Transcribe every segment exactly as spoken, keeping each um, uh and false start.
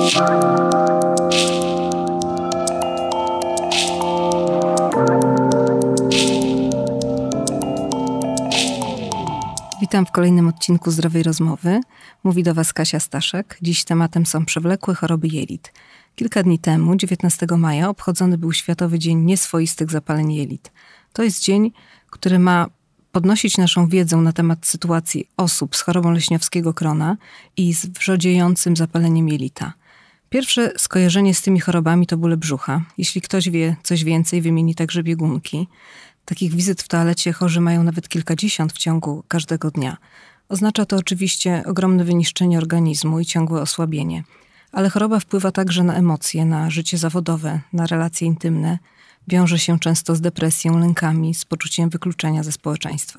Witam w kolejnym odcinku Zdrowej Rozmowy. Mówi do Was Kasia Staszek. Dziś tematem są przewlekłe choroby jelit. Kilka dni temu, dziewiętnastego maja, obchodzony był Światowy Dzień Nieswoistych Zapaleń Jelit. To jest dzień, który ma podnosić naszą wiedzę na temat sytuacji osób z chorobą leśniowskiego krona i z wrzodziejącym zapaleniem jelita. Pierwsze skojarzenie z tymi chorobami to bóle brzucha. Jeśli ktoś wie coś więcej, wymieni także biegunki. Takich wizyt w toalecie chorzy mają nawet kilkadziesiąt w ciągu każdego dnia. Oznacza to oczywiście ogromne wyniszczenie organizmu i ciągłe osłabienie. Ale choroba wpływa także na emocje, na życie zawodowe, na relacje intymne. Wiąże się często z depresją, lękami, z poczuciem wykluczenia ze społeczeństwa.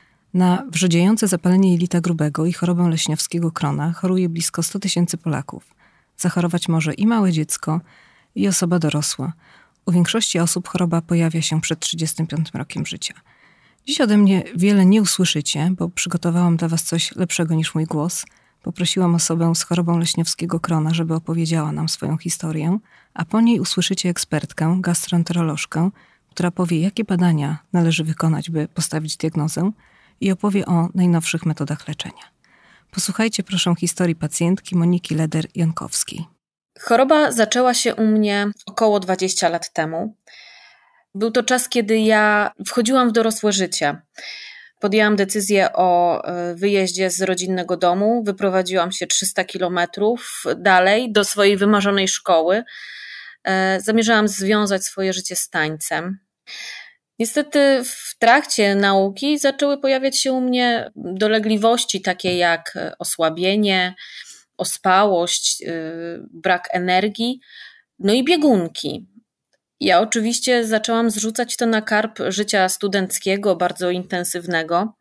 Na wrzodziejące zapalenie jelita grubego i chorobę leśniowskiego krona choruje blisko sto tysięcy Polaków. Zachorować może i małe dziecko, i osoba dorosła. U większości osób choroba pojawia się przed trzydziestym piątym rokiem życia. Dziś ode mnie wiele nie usłyszycie, bo przygotowałam dla Was coś lepszego niż mój głos. Poprosiłam osobę z chorobą leśniowskiego krona, żeby opowiedziała nam swoją historię, a po niej usłyszycie ekspertkę, gastroenterolożkę, która powie, jakie badania należy wykonać, by postawić diagnozę i opowie o najnowszych metodach leczenia. Posłuchajcie proszę historii pacjentki Moniki Leder-Jankowskiej. Choroba zaczęła się u mnie około dwadzieścia lat temu. Był to czas, kiedy ja wchodziłam w dorosłe życie. Podjęłam decyzję o wyjeździe z rodzinnego domu, wyprowadziłam się trzysta kilometrów dalej do swojej wymarzonej szkoły. Zamierzałam związać swoje życie z tańcem. Niestety w trakcie nauki zaczęły pojawiać się u mnie dolegliwości takie jak osłabienie, ospałość, brak energii, no i biegunki. Ja oczywiście zaczęłam zrzucać to na karb życia studenckiego, bardzo intensywnego,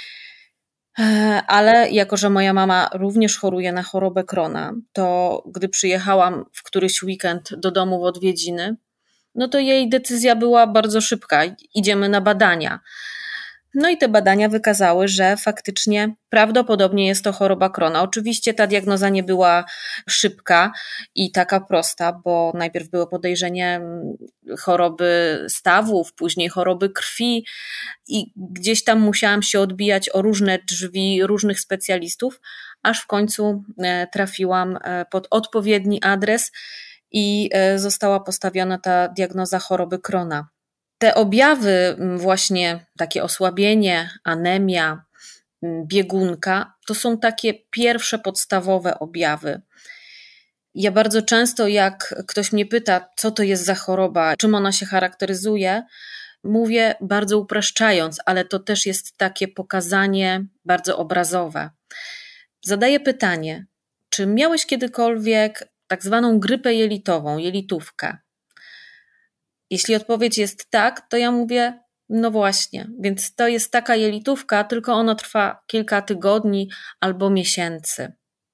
ale jako że moja mama również choruje na chorobę krona, to gdy przyjechałam w któryś weekend do domu w odwiedziny, no to jej decyzja była bardzo szybka, idziemy na badania. No i te badania wykazały, że faktycznie prawdopodobnie jest to choroba krona. Oczywiście ta diagnoza nie była szybka i taka prosta, bo najpierw było podejrzenie choroby stawów, później choroby krwi i gdzieś tam musiałam się odbijać o różne drzwi różnych specjalistów, aż w końcu trafiłam pod odpowiedni adres i została postawiona ta diagnoza choroby krona. Te objawy, właśnie takie osłabienie, anemia, biegunka, to są takie pierwsze podstawowe objawy. Ja bardzo często, jak ktoś mnie pyta, co to jest za choroba, czym ona się charakteryzuje, mówię bardzo upraszczając, ale to też jest takie pokazanie bardzo obrazowe. Zadaję pytanie, czy miałeś kiedykolwiek tak zwaną grypę jelitową, jelitówkę? Jeśli odpowiedź jest tak, to ja mówię, no właśnie, więc to jest taka jelitówka, tylko ona trwa kilka tygodni albo miesięcy.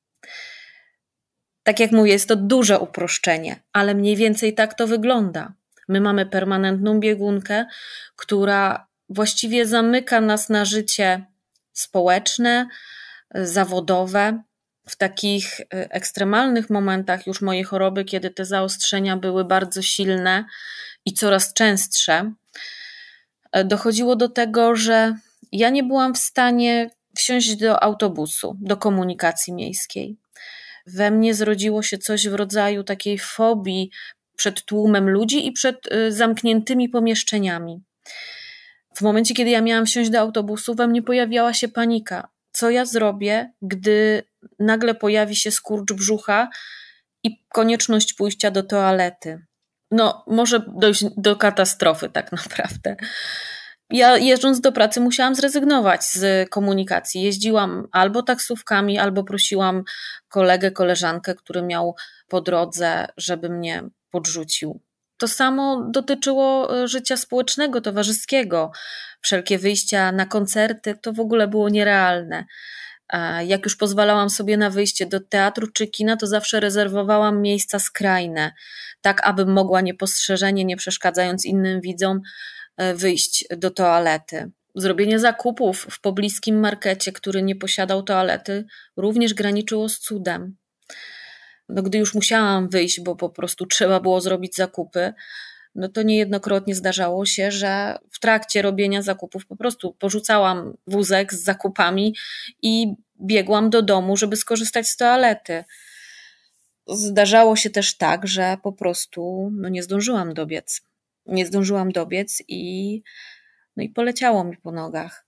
Tak jak mówię, jest to duże uproszczenie, ale mniej więcej tak to wygląda. My mamy permanentną biegunkę, która właściwie zamyka nas na życie społeczne, zawodowe. W takich ekstremalnych momentach już mojej choroby, kiedy te zaostrzenia były bardzo silne i coraz częstsze, dochodziło do tego, że ja nie byłam w stanie wsiąść do autobusu, do komunikacji miejskiej. We mnie zrodziło się coś w rodzaju takiej fobii przed tłumem ludzi i przed zamkniętymi pomieszczeniami. W momencie, kiedy ja miałam wsiąść do autobusu, we mnie pojawiała się panika. Co ja zrobię, gdy nagle pojawi się skurcz brzucha i konieczność pójścia do toalety? No, może dojść do katastrofy tak naprawdę. Ja jeżdżąc do pracy musiałam zrezygnować z komunikacji. Jeździłam albo taksówkami, albo prosiłam kolegę, koleżankę, który miał po drodze, żeby mnie podrzucił. To samo dotyczyło życia społecznego, towarzyskiego. Wszelkie wyjścia na koncerty to w ogóle było nierealne. Jak już pozwalałam sobie na wyjście do teatru czy kina, to zawsze rezerwowałam miejsca skrajne, tak abym mogła niepostrzeżenie, nie przeszkadzając innym widzom, wyjść do toalety. Zrobienie zakupów w pobliskim markecie, który nie posiadał toalety, również graniczyło z cudem. no gdy już musiałam wyjść, bo po prostu trzeba było zrobić zakupy, no to niejednokrotnie zdarzało się, że w trakcie robienia zakupów po prostu porzucałam wózek z zakupami i biegłam do domu, żeby skorzystać z toalety. Zdarzało się też tak, że po prostu no nie zdążyłam dobiec. Nie zdążyłam dobiec i, no i poleciało mi po nogach.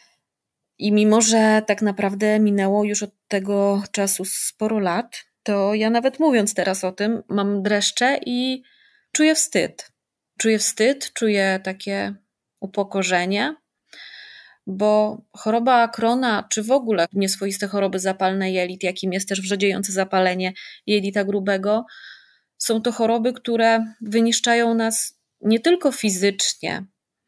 I mimo, że tak naprawdę minęło już od tego czasu sporo lat, to ja nawet mówiąc teraz o tym, mam dreszcze i czuję wstyd. Czuję wstyd, czuję takie upokorzenie, bo choroba Crohna, czy w ogóle nieswoiste choroby zapalne jelit, jakim jest też wrzodziejące zapalenie jelita grubego, są to choroby, które wyniszczają nas nie tylko fizycznie,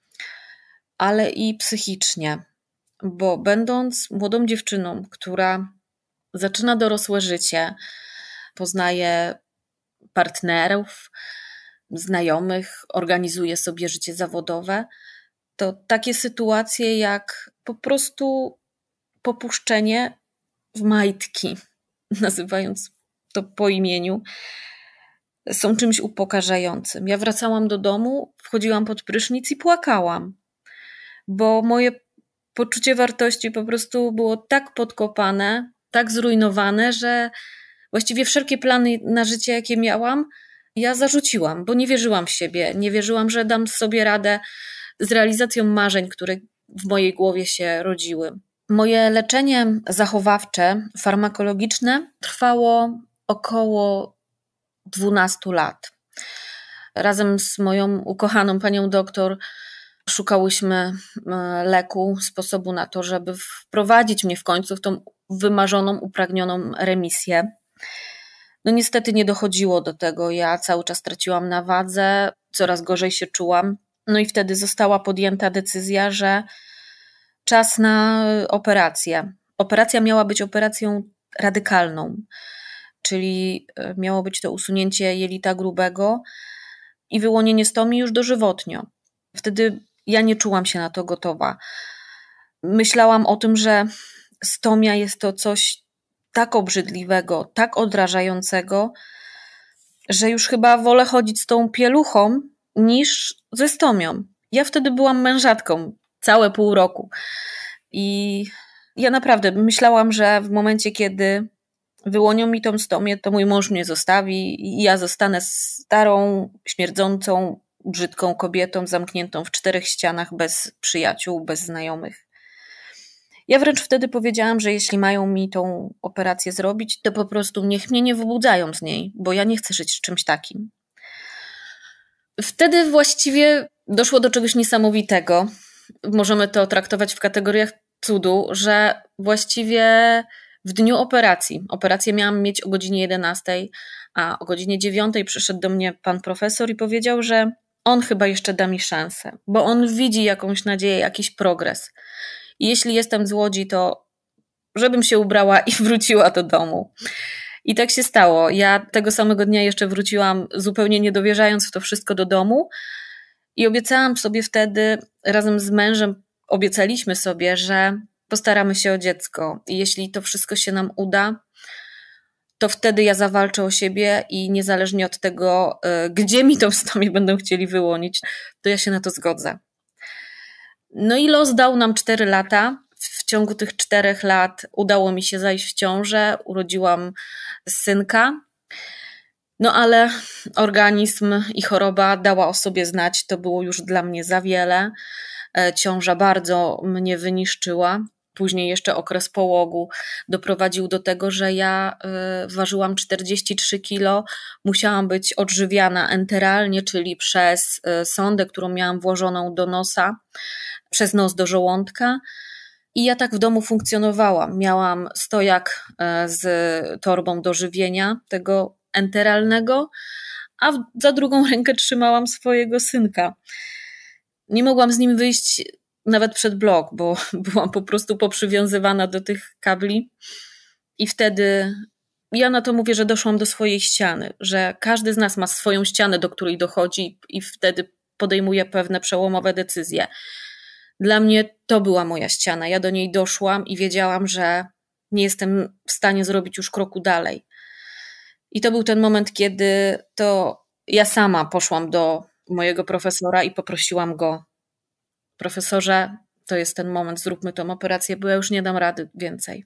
ale i psychicznie. Bo będąc młodą dziewczyną, która zaczyna dorosłe życie, poznaje partnerów, znajomych, organizuje sobie życie zawodowe, to takie sytuacje jak po prostu popuszczenie w majtki, nazywając to po imieniu, są czymś upokarzającym. Ja wracałam do domu, wchodziłam pod prysznic i płakałam, bo moje poczucie wartości po prostu było tak podkopane, tak zrujnowane, że właściwie wszelkie plany na życie, jakie miałam, ja zarzuciłam, bo nie wierzyłam w siebie, nie wierzyłam, że dam sobie radę z realizacją marzeń, które w mojej głowie się rodziły. Moje leczenie zachowawcze, farmakologiczne trwało około dwunastu lat. Razem z moją ukochaną panią doktor szukałyśmy leku, sposobu na to, żeby wprowadzić mnie w końcu w tą wymarzoną, upragnioną remisję. No niestety nie dochodziło do tego. Ja cały czas traciłam na wadze, coraz gorzej się czułam. No i wtedy została podjęta decyzja, że czas na operację. Operacja miała być operacją radykalną, czyli miało być to usunięcie jelita grubego i wyłonienie stomii już dożywotnio. Wtedy ja nie czułam się na to gotowa. Myślałam o tym, że stomia jest to coś tak obrzydliwego, tak odrażającego, że już chyba wolę chodzić z tą pieluchą niż ze stomią. Ja wtedy byłam mężatką całe pół roku i ja naprawdę myślałam, że w momencie, kiedy wyłonią mi tą stomię, to mój mąż mnie zostawi i ja zostanę starą, śmierdzącą, brzydką kobietą zamkniętą w czterech ścianach bez przyjaciół, bez znajomych. Ja wręcz wtedy powiedziałam, że jeśli mają mi tą operację zrobić, to po prostu niech mnie nie wybudzają z niej, bo ja nie chcę żyć z czymś takim. Wtedy właściwie doszło do czegoś niesamowitego. Możemy to traktować w kategoriach cudu, że właściwie w dniu operacji, operację miałam mieć o godzinie jedenastej, a o godzinie dziewiątej przyszedł do mnie pan profesor i powiedział, że on chyba jeszcze da mi szansę, bo on widzi jakąś nadzieję, jakiś progres. I jeśli jestem z Łodzi, to żebym się ubrała i wróciła do domu. I tak się stało. Ja tego samego dnia jeszcze wróciłam, zupełnie nie dowierzając w to wszystko do domu i obiecałam sobie wtedy, razem z mężem obiecaliśmy sobie, że postaramy się o dziecko i jeśli to wszystko się nam uda, to wtedy ja zawalczę o siebie i niezależnie od tego, gdzie mi tą stomię będą chcieli wyłonić, to ja się na to zgodzę. No i los dał nam cztery lata. W ciągu tych czterech lat udało mi się zajść w ciążę, urodziłam synka. No ale organizm i choroba dała o sobie znać, to było już dla mnie za wiele. Ciąża bardzo mnie wyniszczyła. Później jeszcze okres połogu doprowadził do tego, że ja ważyłam czterdzieści trzy kilo, musiałam być odżywiana enteralnie, czyli przez sondę, którą miałam włożoną do nosa, przez nos do żołądka. I ja tak w domu funkcjonowałam. Miałam stojak z torbą do żywienia tego enteralnego, a za drugą rękę trzymałam swojego synka. Nie mogłam z nim wyjść nawet przed blok, bo byłam po prostu poprzywiązywana do tych kabli i wtedy ja na to mówię, że doszłam do swojej ściany, że każdy z nas ma swoją ścianę, do której dochodzi i wtedy podejmuje pewne przełomowe decyzje. Dla mnie to była moja ściana. Ja do niej doszłam i wiedziałam, że nie jestem w stanie zrobić już kroku dalej. I to był ten moment, kiedy to ja sama poszłam do mojego profesora i poprosiłam go: profesorze, to jest ten moment, zróbmy tą operację, bo ja już nie dam rady więcej.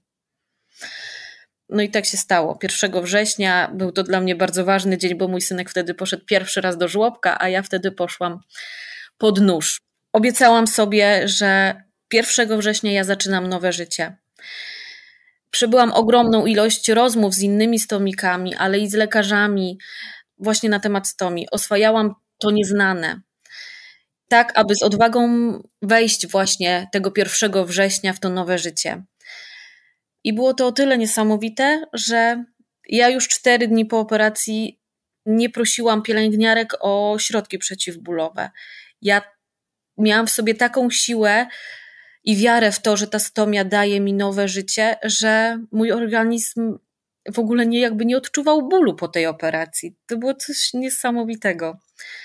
No i tak się stało. pierwszego września był to dla mnie bardzo ważny dzień, bo mój synek wtedy poszedł pierwszy raz do żłobka, a ja wtedy poszłam pod nóż. Obiecałam sobie, że pierwszego września ja zaczynam nowe życie. Przebyłam ogromną ilość rozmów z innymi stomikami, ale i z lekarzami właśnie na temat stomii. Oswajałam to nieznane. Tak, aby z odwagą wejść właśnie tego pierwszego września w to nowe życie. I było to o tyle niesamowite, że ja już cztery dni po operacji nie prosiłam pielęgniarek o środki przeciwbólowe. Ja miałam w sobie taką siłę i wiarę w to, że ta stomia daje mi nowe życie, że mój organizm w ogóle nie, jakby nie odczuwał bólu po tej operacji. To było coś niesamowitego.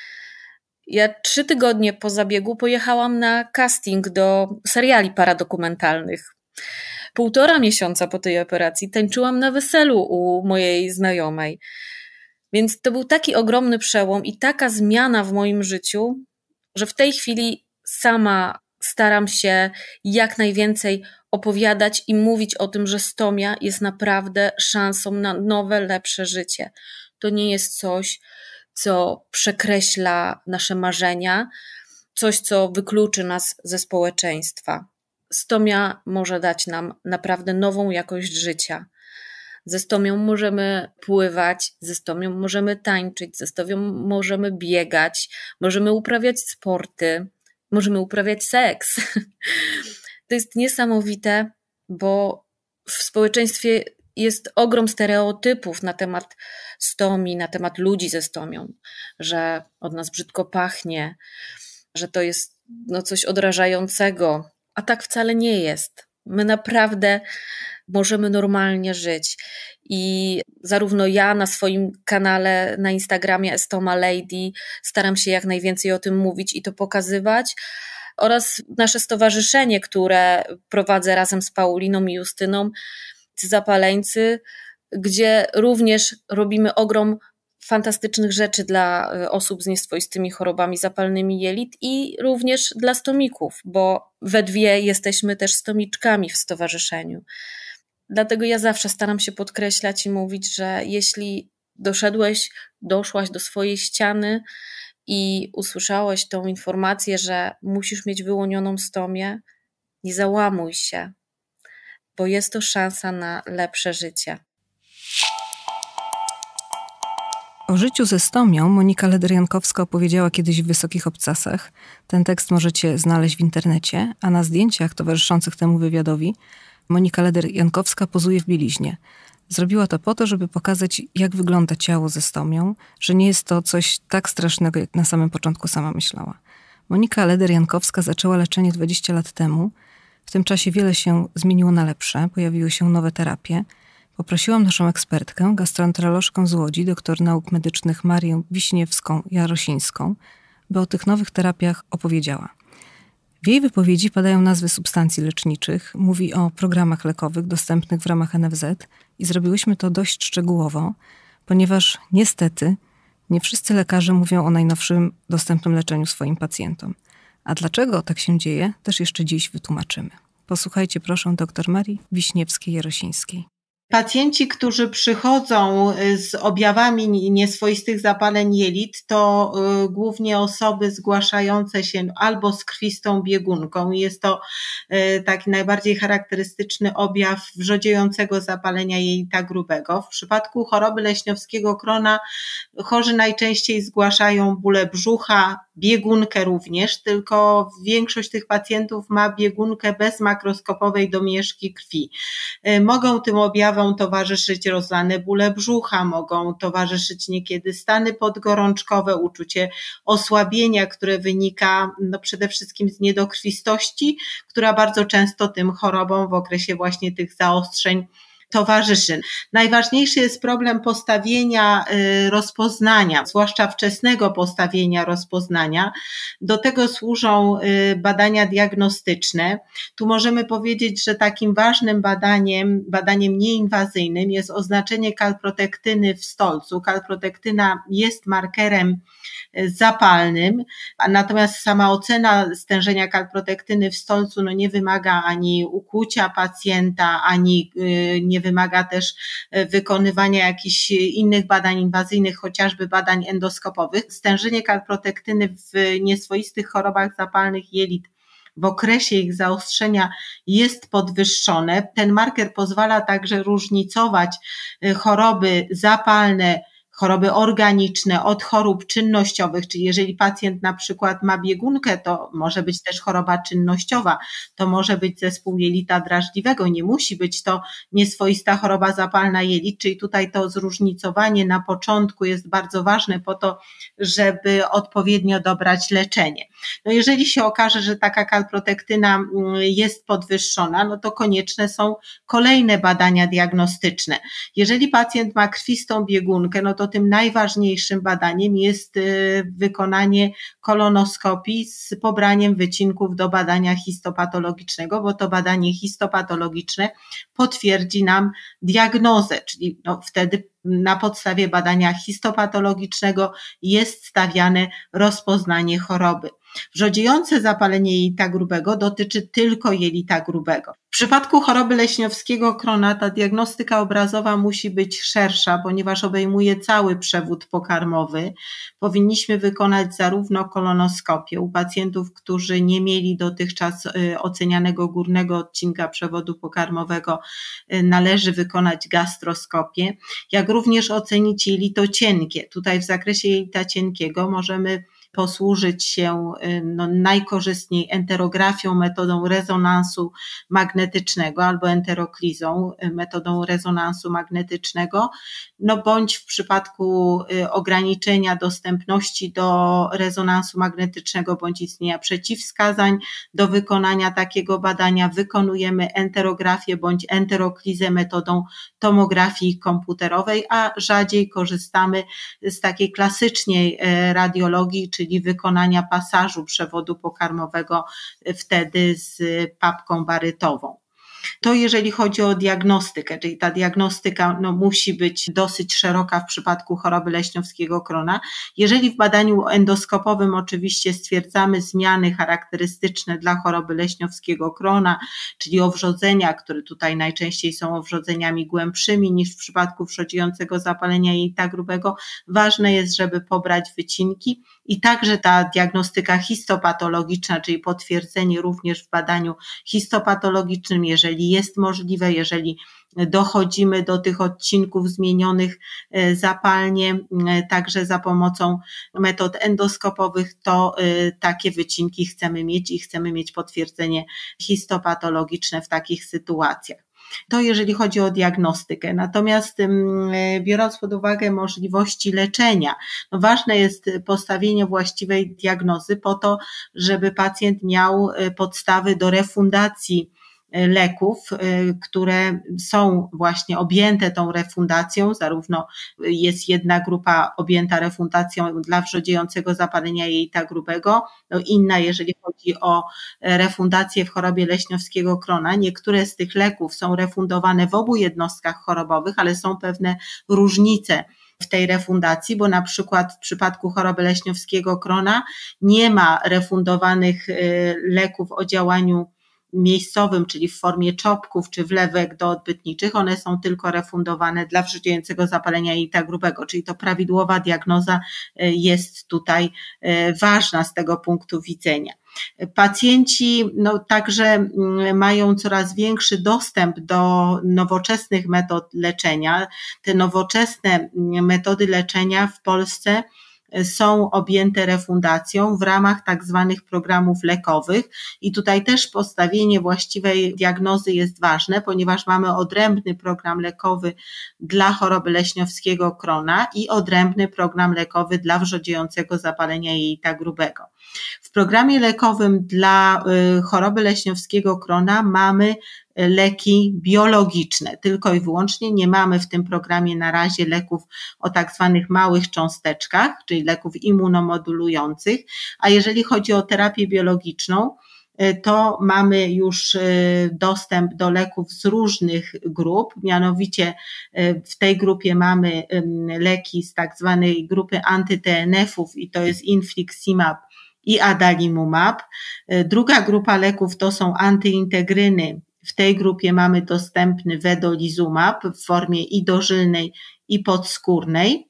Ja trzy tygodnie po zabiegu pojechałam na casting do seriali paradokumentalnych. Półtora miesiąca po tej operacji tańczyłam na weselu u mojej znajomej. Więc to był taki ogromny przełom i taka zmiana w moim życiu, że w tej chwili sama staram się jak najwięcej opowiadać i mówić o tym, że stomia jest naprawdę szansą na nowe, lepsze życie. To nie jest coś, co przekreśla nasze marzenia, coś, co wykluczy nas ze społeczeństwa. Stomia może dać nam naprawdę nową jakość życia. Ze stomią możemy pływać, ze stomią możemy tańczyć, ze stomią możemy biegać, możemy uprawiać sporty, możemy uprawiać seks. To jest niesamowite, bo w społeczeństwie jest ogrom stereotypów na temat stomii, na temat ludzi ze stomią, że od nas brzydko pachnie, że to jest no, coś odrażającego, a tak wcale nie jest. My naprawdę możemy normalnie żyć i zarówno ja na swoim kanale na Instagramie Estoma Lady staram się jak najwięcej o tym mówić i to pokazywać, oraz nasze stowarzyszenie, które prowadzę razem z Pauliną i Justyną, Zapaleńcy, gdzie również robimy ogrom fantastycznych rzeczy dla osób z nieswoistymi chorobami zapalnymi jelit i również dla stomików, bo we dwie jesteśmy też stomiczkami w stowarzyszeniu. Dlatego ja zawsze staram się podkreślać i mówić, że jeśli doszedłeś, doszłaś do swojej ściany i usłyszałeś tą informację, że musisz mieć wyłonioną stomię, nie załamuj się, bo jest to szansa na lepsze życie. O życiu ze stomią Monika Leder-Jankowska opowiedziała kiedyś w Wysokich Obcasach. Ten tekst możecie znaleźć w internecie, a na zdjęciach towarzyszących temu wywiadowi Monika Leder-Jankowska pozuje w bieliźnie. Zrobiła to po to, żeby pokazać, jak wygląda ciało ze stomią, że nie jest to coś tak strasznego, jak na samym początku sama myślała. Monika Leder-Jankowska zaczęła leczenie dwadzieścia lat temu. W tym czasie wiele się zmieniło na lepsze, pojawiły się nowe terapie. Poprosiłam naszą ekspertkę, gastroenterolożkę z Łodzi, doktor nauk medycznych Marię Wiśniewską-Jarosińską, by o tych nowych terapiach opowiedziała. W jej wypowiedzi padają nazwy substancji leczniczych, mówi o programach lekowych dostępnych w ramach N F Z i zrobiłyśmy to dość szczegółowo, ponieważ niestety nie wszyscy lekarze mówią o najnowszym dostępnym leczeniu swoim pacjentom. A dlaczego tak się dzieje, też jeszcze dziś wytłumaczymy. Posłuchajcie proszę dr Marii Wiśniewskiej-Jarosińskiej. Pacjenci, którzy przychodzą z objawami nieswoistych zapaleń jelit, to głównie osoby zgłaszające się albo z krwistą biegunką. Jest to taki najbardziej charakterystyczny objaw wrzodziejącego zapalenia jelita grubego. W przypadku choroby leśniowskiego krona chorzy najczęściej zgłaszają bóle brzucha, biegunkę również, tylko większość tych pacjentów ma biegunkę bez makroskopowej domieszki krwi. Mogą tym objawom towarzyszyć rozlane bóle brzucha, mogą towarzyszyć niekiedy stany podgorączkowe, uczucie osłabienia, które wynika no przede wszystkim z niedokrwistości, która bardzo często tym chorobom w okresie właśnie tych zaostrzeń towarzyszy. Najważniejszy jest problem postawienia rozpoznania, zwłaszcza wczesnego postawienia rozpoznania. Do tego służą badania diagnostyczne. Tu możemy powiedzieć, że takim ważnym badaniem, badaniem nieinwazyjnym jest oznaczenie kalprotektyny w stolcu. Kalprotektyna jest markerem zapalnym, a natomiast sama ocena stężenia kalprotektyny w stolcu no nie wymaga ani ukłucia pacjenta, ani nie wymaga też wykonywania jakichś innych badań inwazyjnych, chociażby badań endoskopowych. Stężenie kalprotektyny w nieswoistych chorobach zapalnych jelit w okresie ich zaostrzenia jest podwyższone. Ten marker pozwala także różnicować choroby zapalne, choroby organiczne od chorób czynnościowych, czyli jeżeli pacjent na przykład ma biegunkę, to może być też choroba czynnościowa, to może być zespół jelita drażliwego, nie musi być to nieswoista choroba zapalna jelit, czyli tutaj to zróżnicowanie na początku jest bardzo ważne po to, żeby odpowiednio dobrać leczenie. No jeżeli się okaże, że taka kalprotektyna jest podwyższona, no to konieczne są kolejne badania diagnostyczne. Jeżeli pacjent ma krwistą biegunkę, no to tym najważniejszym badaniem jest wykonanie kolonoskopii z pobraniem wycinków do badania histopatologicznego, bo to badanie histopatologiczne potwierdzi nam diagnozę, czyli no wtedy na podstawie badania histopatologicznego jest stawiane rozpoznanie choroby. Wrzodziejące zapalenie jelita grubego dotyczy tylko jelita grubego. W przypadku choroby leśniowskiego krona ta diagnostyka obrazowa musi być szersza, ponieważ obejmuje cały przewód pokarmowy. Powinniśmy wykonać zarówno kolonoskopię u pacjentów, którzy nie mieli dotychczas ocenianego górnego odcinka przewodu pokarmowego, należy wykonać gastroskopię, jak również ocenić jelito cienkie. Tutaj w zakresie jelita cienkiego możemy posłużyć się no, najkorzystniej enterografią, metodą rezonansu magnetycznego albo enteroklizą, metodą rezonansu magnetycznego, no bądź w przypadku ograniczenia dostępności do rezonansu magnetycznego bądź istnienia przeciwwskazań do wykonania takiego badania wykonujemy enterografię bądź enteroklizę metodą tomografii komputerowej, a rzadziej korzystamy z takiej klasycznej radiologii, czyli wykonania pasażu przewodu pokarmowego wtedy z papką barytową. To jeżeli chodzi o diagnostykę, czyli ta diagnostyka no, musi być dosyć szeroka w przypadku choroby leśniowskiego krona. Jeżeli w badaniu endoskopowym oczywiście stwierdzamy zmiany charakterystyczne dla choroby leśniowskiego krona, czyli owrzodzenia, które tutaj najczęściej są owrzodzeniami głębszymi niż w przypadku wrzodziejącego zapalenia jelita grubego, ważne jest, żeby pobrać wycinki i także ta diagnostyka histopatologiczna, czyli potwierdzenie również w badaniu histopatologicznym, jeżeli jest możliwe, jeżeli dochodzimy do tych odcinków zmienionych zapalnie, także za pomocą metod endoskopowych, to takie wycinki chcemy mieć i chcemy mieć potwierdzenie histopatologiczne w takich sytuacjach. To jeżeli chodzi o diagnostykę. Natomiast biorąc pod uwagę możliwości leczenia, no ważne jest postawienie właściwej diagnozy po to, żeby pacjent miał podstawy do refundacji leków, które są właśnie objęte tą refundacją, zarówno jest jedna grupa objęta refundacją dla wrzodziejącego zapalenia jelita grubego, no inna jeżeli chodzi o refundację w chorobie leśniowskiego krona. Niektóre z tych leków są refundowane w obu jednostkach chorobowych, ale są pewne różnice w tej refundacji, bo na przykład w przypadku choroby leśniowskiego krona nie ma refundowanych leków o działaniu miejscowym, czyli w formie czopków czy wlewek doodbytniczych, one są tylko refundowane dla wrzodziejącego zapalenia jelita grubego, czyli to prawidłowa diagnoza jest tutaj ważna z tego punktu widzenia. Pacjenci no, także mają coraz większy dostęp do nowoczesnych metod leczenia. Te nowoczesne metody leczenia w Polsce są objęte refundacją w ramach tak zwanych programów lekowych i tutaj też postawienie właściwej diagnozy jest ważne, ponieważ mamy odrębny program lekowy dla choroby leśniowskiego krona i odrębny program lekowy dla wrzodziejącego zapalenia jelita grubego. W programie lekowym dla choroby leśniowskiego krona mamy leki biologiczne, tylko i wyłącznie. Nie mamy w tym programie na razie leków o tak zwanych małych cząsteczkach, czyli leków immunomodulujących, a jeżeli chodzi o terapię biologiczną, to mamy już dostęp do leków z różnych grup, mianowicie w tej grupie mamy leki z tak zwanej grupy anty-T N F-ów i to jest infliximab i adalimumab. Druga grupa leków to są antyintegryny. W tej grupie mamy dostępny vedolizumab w formie i dożylnej, i podskórnej.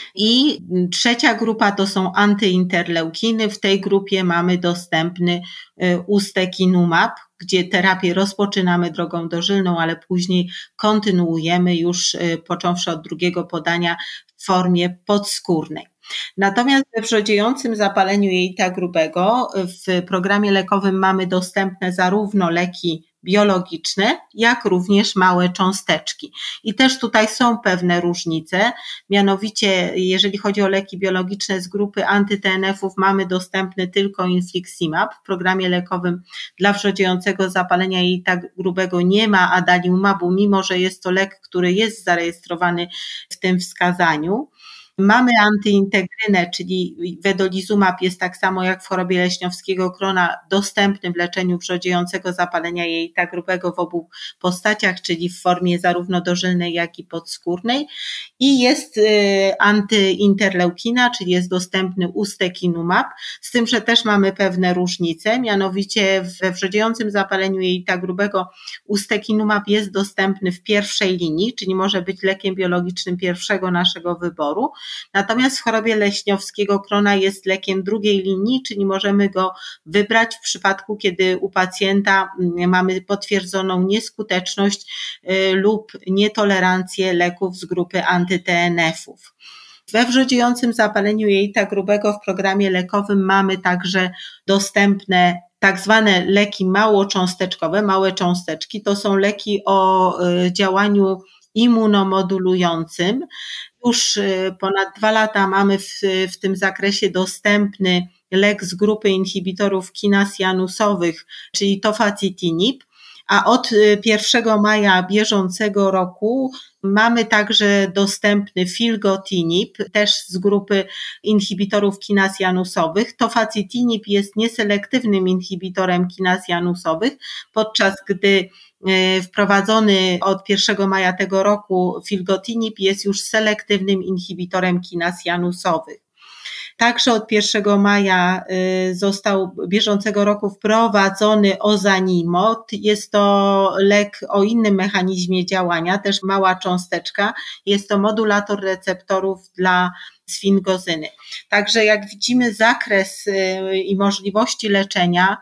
I trzecia grupa to są antyinterleukiny. W tej grupie mamy dostępny ustekinumab, gdzie terapię rozpoczynamy drogą dożylną, ale później kontynuujemy już począwszy od drugiego podania w formie podskórnej. Natomiast we wrzodziejącym zapaleniu jelita grubego w programie lekowym mamy dostępne zarówno leki biologiczne, jak również małe cząsteczki. I też tutaj są pewne różnice, mianowicie jeżeli chodzi o leki biologiczne z grupy anty-T N F-ów mamy dostępny tylko infliximab. W programie lekowym dla wrzodziejącego zapalenia jelita grubego nie ma adalimumabu, mimo że jest to lek, który jest zarejestrowany w tym wskazaniu. Mamy antyintegrynę, czyli vedolizumab jest tak samo jak w chorobie leśniowskiego krona dostępny w leczeniu wrzodziejącego zapalenia jelita grubego w obu postaciach, czyli w formie zarówno dożylnej, jak i podskórnej. I jest antyinterleukina, czyli jest dostępny ustekinumab, z tym, że też mamy pewne różnice, mianowicie we wrzodziejącym zapaleniu jelita grubego ustekinumab jest dostępny w pierwszej linii, czyli może być lekiem biologicznym pierwszego naszego wyboru. Natomiast w chorobie leśniowskiego krona jest lekiem drugiej linii, czyli możemy go wybrać w przypadku, kiedy u pacjenta mamy potwierdzoną nieskuteczność lub nietolerancję leków z grupy anty-T N F-ów. We wrzodziejącym zapaleniu jelita grubego w programie lekowym mamy także dostępne tak zwane leki małocząsteczkowe. Małe cząsteczki to są leki o działaniu immunomodulującym. Już ponad dwa lata mamy w, w tym zakresie dostępny lek z grupy inhibitorów kinas janusowych, czyli tofacitinib, a od pierwszego maja bieżącego roku mamy także dostępny filgotinib, też z grupy inhibitorów kinas janusowych. Tofacitinib jest nieselektywnym inhibitorem kinas janusowych, podczas gdy wprowadzony od pierwszego maja tego roku filgotinib jest już selektywnym inhibitorem kinas janusowych. Także od pierwszego maja został bieżącego roku wprowadzony ozanimod. Jest to lek o innym mechanizmie działania, też mała cząsteczka. Jest to modulator receptorów dla sfingozyny. Także jak widzimy, zakres i możliwości leczenia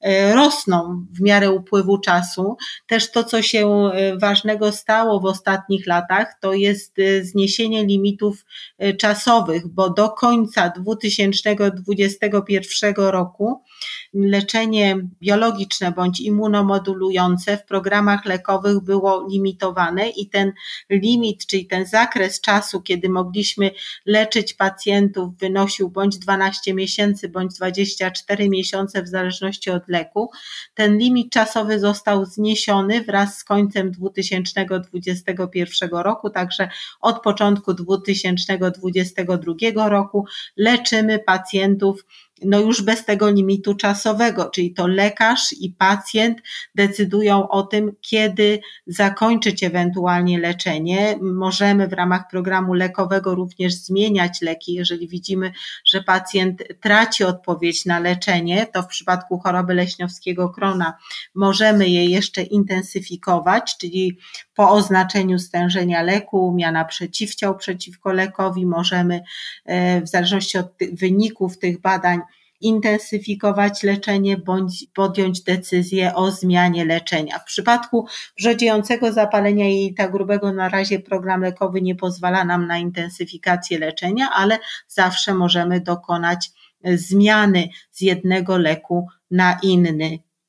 rosną w miarę upływu czasu. Też to, co się ważnego stało w ostatnich latach, to jest zniesienie limitów czasowych, bo do końca dwa tysiące dwudziestego pierwszego roku leczenie biologiczne bądź immunomodulujące w programach lekowych było limitowane i ten limit, czyli ten zakres czasu, kiedy mogliśmy leczyć pacjentów, wynosił bądź dwanaście miesięcy, bądź dwadzieścia cztery miesiące w zależności od leku. Ten limit czasowy został zniesiony wraz z końcem dwa tysiące dwudziestego pierwszego roku, także od początku dwa tysiące dwudziestego drugiego roku leczymy pacjentów no już bez tego limitu czasowego, czyli to lekarz i pacjent decydują o tym, kiedy zakończyć ewentualnie leczenie. Możemy w ramach programu lekowego również zmieniać leki, jeżeli widzimy, że pacjent traci odpowiedź na leczenie, to w przypadku choroby leśniowskiego krona możemy je jeszcze intensyfikować, czyli po oznaczeniu stężenia leku, miana przeciwciał przeciwko lekowi, możemy w zależności od wyników tych badań intensyfikować leczenie bądź podjąć decyzję o zmianie leczenia. W przypadku wrzodziejącego zapalenia jelita grubego na razie program lekowy nie pozwala nam na intensyfikację leczenia, ale zawsze możemy dokonać zmiany z jednego leku na inny.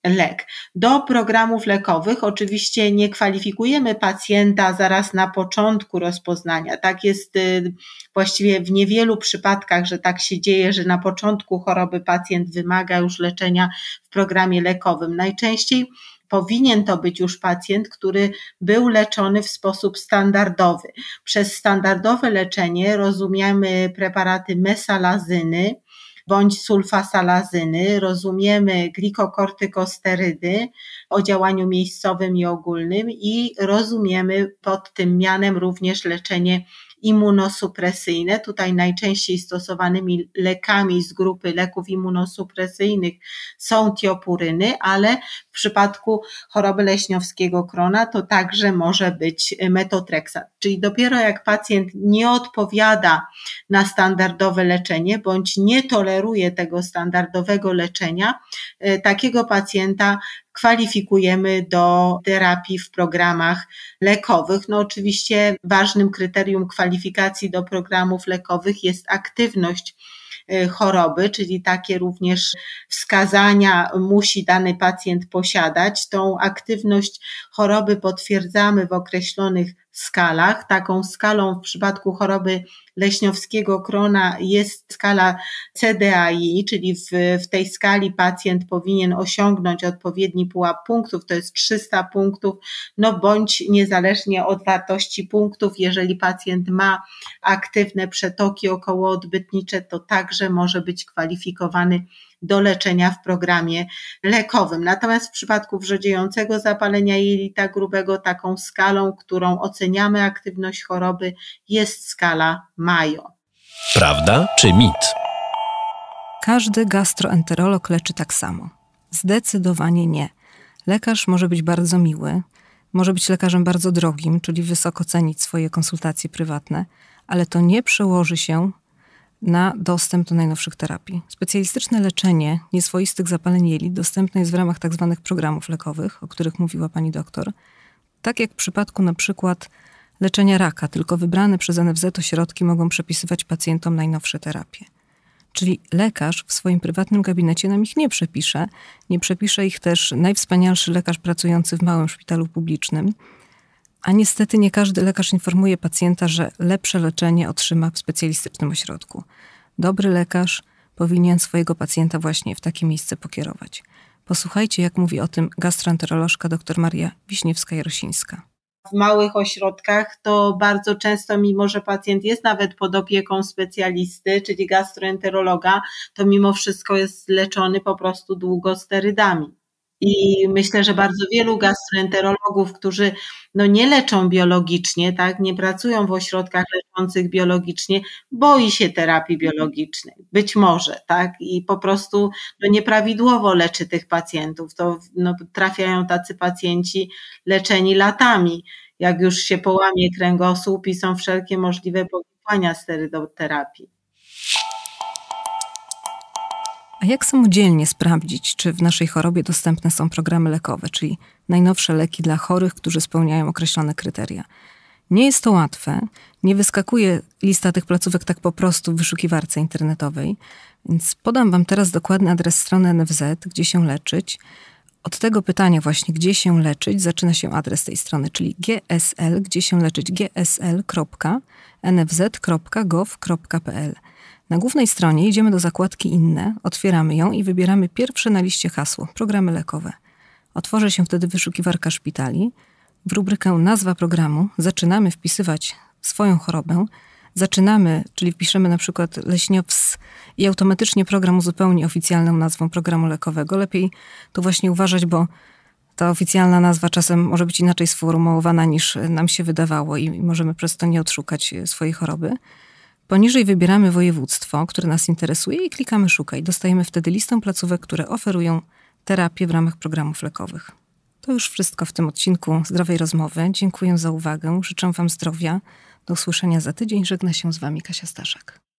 lek. Do programów lekowych oczywiście nie kwalifikujemy pacjenta zaraz na początku rozpoznania. Tak jest właściwie w niewielu przypadkach, że tak się dzieje, że na początku choroby pacjent wymaga już leczenia w programie lekowym. Najczęściej powinien to być już pacjent, który był leczony w sposób standardowy. Przez standardowe leczenie rozumiemy preparaty mesalazyny bądź sulfasalazyny, rozumiemy glikokortykosterydy o działaniu miejscowym i ogólnym i rozumiemy pod tym mianem również leczenie immunosupresyjne. Tutaj najczęściej stosowanymi lekami z grupy leków immunosupresyjnych są tiopuryny, ale w przypadku choroby leśniowskiego krona to także może być metotreksat. Czyli dopiero jak pacjent nie odpowiada na standardowe leczenie bądź nie toleruje tego standardowego leczenia, takiego pacjenta kwalifikujemy do terapii w programach lekowych. No oczywiście ważnym kryterium kwalifikacji do programów lekowych jest aktywność choroby, czyli takie również wskazania musi dany pacjent posiadać. Tą aktywność choroby potwierdzamy w określonych skalach. Taką skalą w przypadku choroby leśniowskiego krona jest skala C D A I, czyli w, w tej skali pacjent powinien osiągnąć odpowiedni pułap punktów, to jest trzysta punktów, no bądź niezależnie od wartości punktów, jeżeli pacjent ma aktywne przetoki okołoodbytnicze, to także może być kwalifikowany do leczenia w programie lekowym. Natomiast w przypadku wrzodziejącego zapalenia jelita grubego taką skalą, którą oceniamy aktywność choroby, jest skala Mayo. Prawda czy mit? Każdy gastroenterolog leczy tak samo. Zdecydowanie nie. Lekarz może być bardzo miły, może być lekarzem bardzo drogim, czyli wysoko cenić swoje konsultacje prywatne, ale to nie przełoży się na dostęp do najnowszych terapii. Specjalistyczne leczenie nieswoistych zapaleń jelit dostępne jest w ramach tzw. programów lekowych, o których mówiła pani doktor. Tak jak w przypadku na przykład leczenia raka, tylko wybrane przez N F Z ośrodki mogą przepisywać pacjentom najnowsze terapie. Czyli lekarz w swoim prywatnym gabinecie nam ich nie przepisze. Nie przepisze ich też najwspanialszy lekarz pracujący w małym szpitalu publicznym. A niestety nie każdy lekarz informuje pacjenta, że lepsze leczenie otrzyma w specjalistycznym ośrodku. Dobry lekarz powinien swojego pacjenta właśnie w takie miejsce pokierować. Posłuchajcie, jak mówi o tym gastroenterolożka dr Maria Wiśniewska-Jarosińska. W małych ośrodkach to bardzo często, mimo że pacjent jest nawet pod opieką specjalisty, czyli gastroenterologa, to mimo wszystko jest leczony po prostu długosterydami. I myślę, że bardzo wielu gastroenterologów, którzy no nie leczą biologicznie, tak, nie pracują w ośrodkach leczących biologicznie, boi się terapii biologicznej. Być może, tak, i po prostu no nieprawidłowo leczy tych pacjentów. To no, trafiają tacy pacjenci leczeni latami, jak już się połamie kręgosłup i są wszelkie możliwe powikłania sterydoterapii. A jak samodzielnie sprawdzić, czy w naszej chorobie dostępne są programy lekowe, czyli najnowsze leki dla chorych, którzy spełniają określone kryteria? Nie jest to łatwe, nie wyskakuje lista tych placówek tak po prostu w wyszukiwarce internetowej, więc podam wam teraz dokładny adres strony N F Z, gdzie się leczyć. Od tego pytania właśnie, gdzie się leczyć, zaczyna się adres tej strony, czyli G S L, gdzie się leczyć, g s l kropka n f z kropka gov kropka p l. Na głównej stronie idziemy do zakładki Inne, otwieramy ją i wybieramy pierwsze na liście hasło, programy lekowe. Otworzy się wtedy wyszukiwarka szpitali. W rubrykę nazwa programu zaczynamy wpisywać swoją chorobę. Zaczynamy, czyli wpiszemy na przykład Leśniows i automatycznie program uzupełni oficjalną nazwą programu lekowego. Lepiej tu właśnie uważać, bo ta oficjalna nazwa czasem może być inaczej sformułowana niż nam się wydawało i możemy przez to nie odszukać swojej choroby. Poniżej wybieramy województwo, które nas interesuje i klikamy szukaj. Dostajemy wtedy listę placówek, które oferują terapię w ramach programów lekowych. To już wszystko w tym odcinku Zdrowej Rozmowy. Dziękuję za uwagę, życzę wam zdrowia. Do usłyszenia za tydzień. Żegna się z wami Kasia Staszek.